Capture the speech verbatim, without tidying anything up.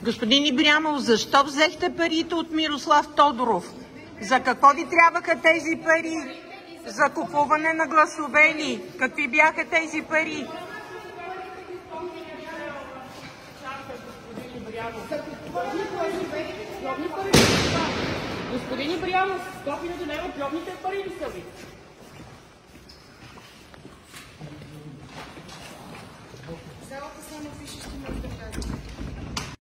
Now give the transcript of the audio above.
Господин Ибрямов, защо взехте парите от Мирослав Тодоров? За какво ви трябваха тези пари? За купуване на гласове ли? Какви бяха тези пари? Господин Ибрямов, сто хиляди лева пробните пари ли са ви?